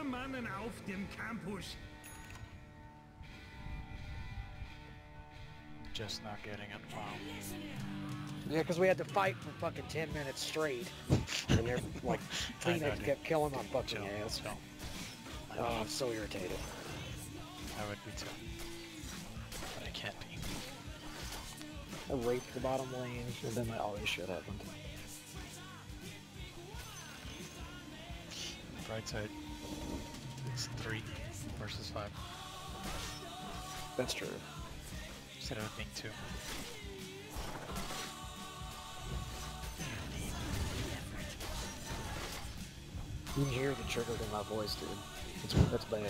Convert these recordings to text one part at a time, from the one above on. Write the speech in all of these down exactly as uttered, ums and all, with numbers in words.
Mannen auf dem Campus. Just not getting it. Wow. Yeah, because we had to fight for fucking ten minutes straight. And they're like, Phoenix kept killing my fucking Chill, ass. chill. Oh, I'm so irritated. I would be too. But I can't be. I raped the bottom lane, and then that all this shit happened. Bright side. It's three versus five. That's true. Instead of it being two. You can hear the trigger in my voice, dude. It's, that's bad.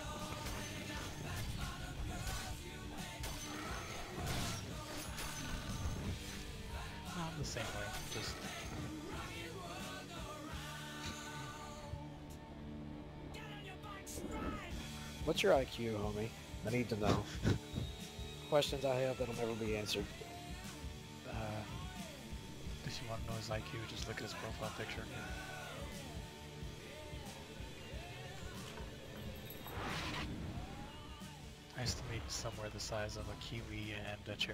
I'm the same way. Just. What's your I Q, homie? I need to know. Questions I have that'll never be answered. Uh, if you want to know his I Q, just look at his profile picture. I estimate somewhere the size of a kiwi and a cherry.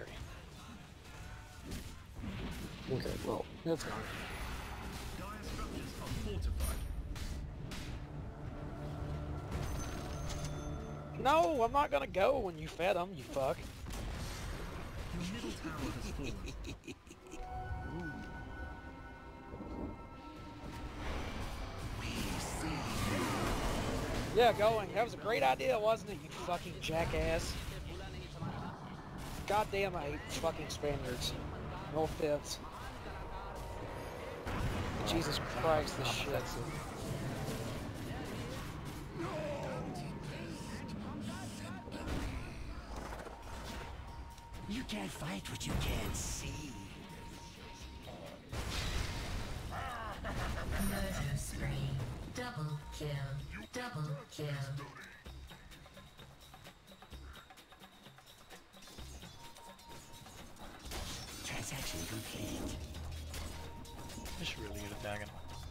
Okay, well, that's fine. Dire structures are fortified. No, I'm not gonna go when you fed them, you fuck. Your middle tower has fallen. Yeah, going. That was a great idea, wasn't it, you fucking jackass? Goddamn, I hate fucking Spaniards. No offense. Jesus Christ, this shit. You can't fight what you can't see. Murder spree. Double kill. Double kill. Transaction complete. I should really get a dragon.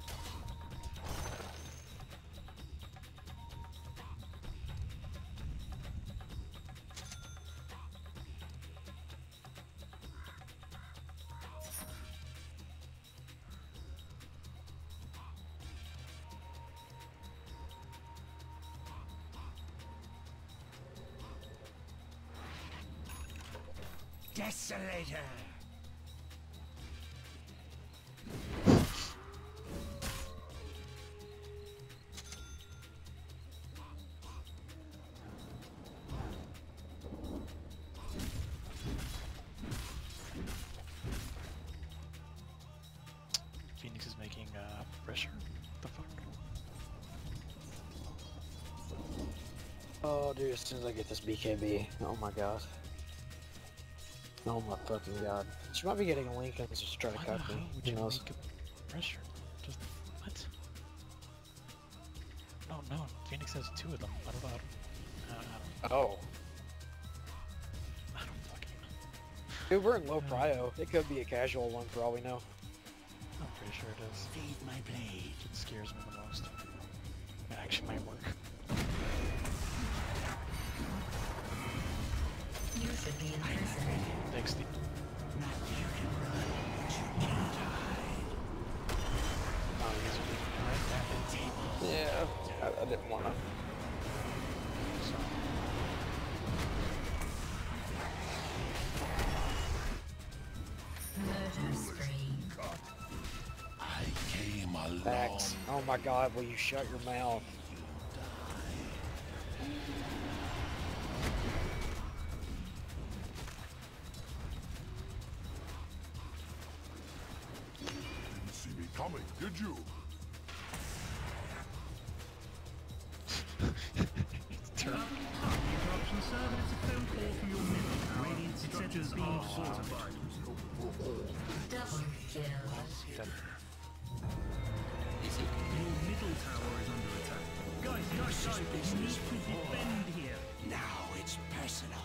Desolator! Phoenix is making uh, pressure. What the fuck? Oh, dude, as soon as I get this B K B. Oh my god. Oh my fucking god. She might be getting a link and just try to Why cut the me. hell would Who you knows? make a pressure? Just what? No, no. Phoenix has two of them. I don't know how to. Uh, I don't. Oh. I don't fucking know. Dude, we're in low prio. It could be a casual one for all we know. I'm pretty sure it is. Feed my blade. It scares me the most. It actually might work. You should be in prison. Thanks, Steve. Not you can run, but you can't hide. Oh, he's right Table. Yeah, I, I didn't wanna. Murder spree. I came along. Facts. Oh my god, will you shut your mouth? Didn't see me coming, did you? Interruption, sir, but it's a phone call from your middle tower. Radiant structures being fortified. Double kill. That, Your middle tower is under attack. Guys, guys, guys, we need to defend here. Now it's personal.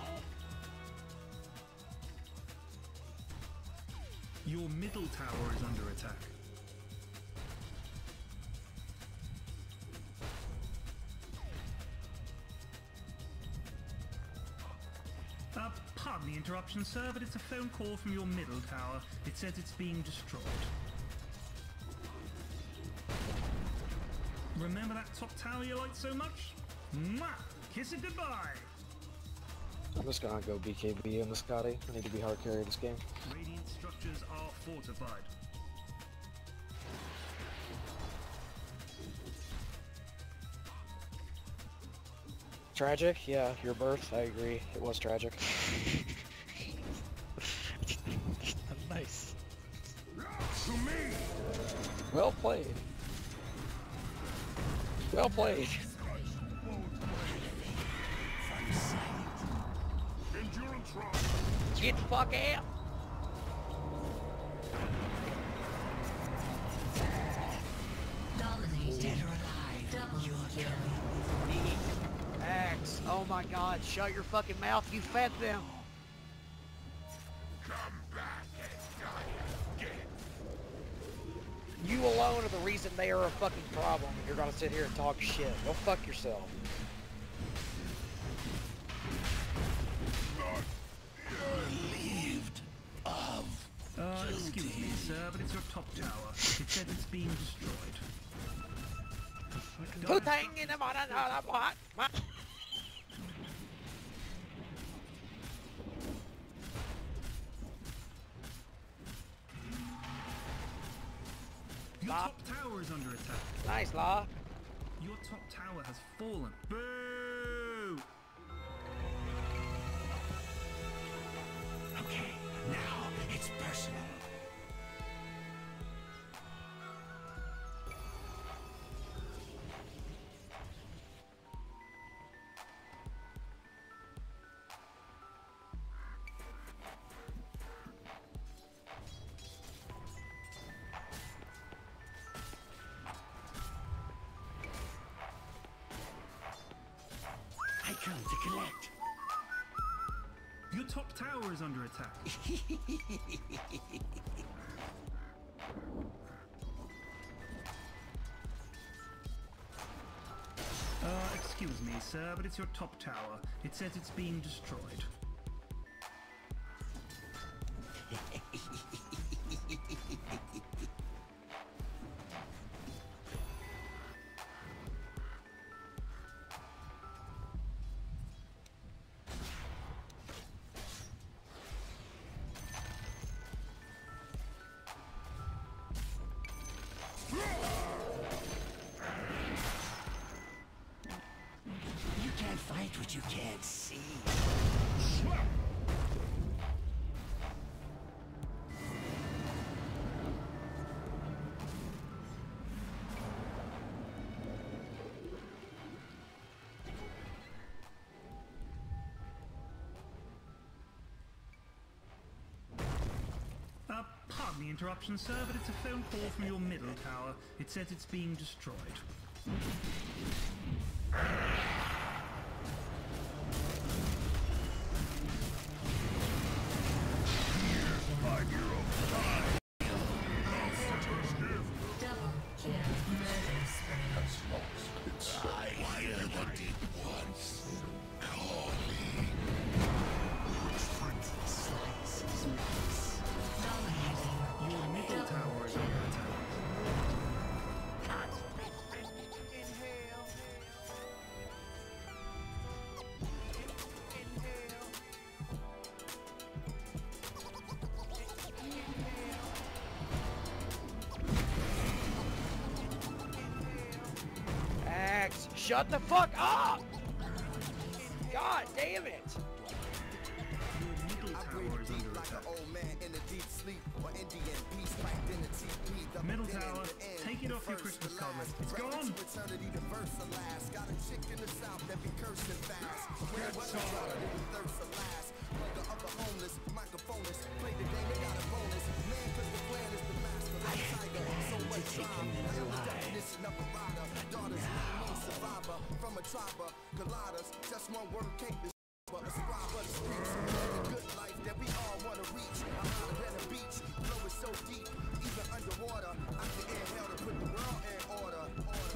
Your middle tower is under attack. Uh, pardon the interruption, sir, but it's a phone call from your middle tower. It says it's being destroyed. Remember that top tower you liked so much? Mwah! Kiss it goodbye! I'm just gonna go B K B on the Scotty. I need to be hard carry this game. Radiant structures are fortified. Tragic? Yeah, your birth, I agree. It was tragic. Nice. To me! Well played. Well played. Endurance run! Get the fuck out! Dominating. Dead or alive, Double you're kill. Axe, oh my god, shut your fucking mouth, you fed them! Come back and die again! You alone are the reason they are a fucking problem, and you're gonna sit here and talk shit. Go fuck yourself. relieved of. Uh, excuse me, sir, but it's your top tower. It says it's being destroyed. Putang in the what? What? Your Law. top tower is under attack. Nice, Law. Your top tower has fallen. Boo! Okay, now it's personal. I come to collect. Your top tower is under attack. Uh, excuse me, sir, but it's your top tower. It says it's being destroyed. You can't fight what you can't see. Uh, pardon the interruption, sir, but it's a phone call from your middle tower. It says it's being destroyed. Double kill. Murder spree. I hear the deep ones calling. Dominating. Your middle tower is under attack. Axe, shut the fuck up! God damn it! Your middle tower is under attack. Middle tower, take it off your Christmas card list. It's gone! I had planned to take him in alive. Underwater, I can inhale to put the world in order. order.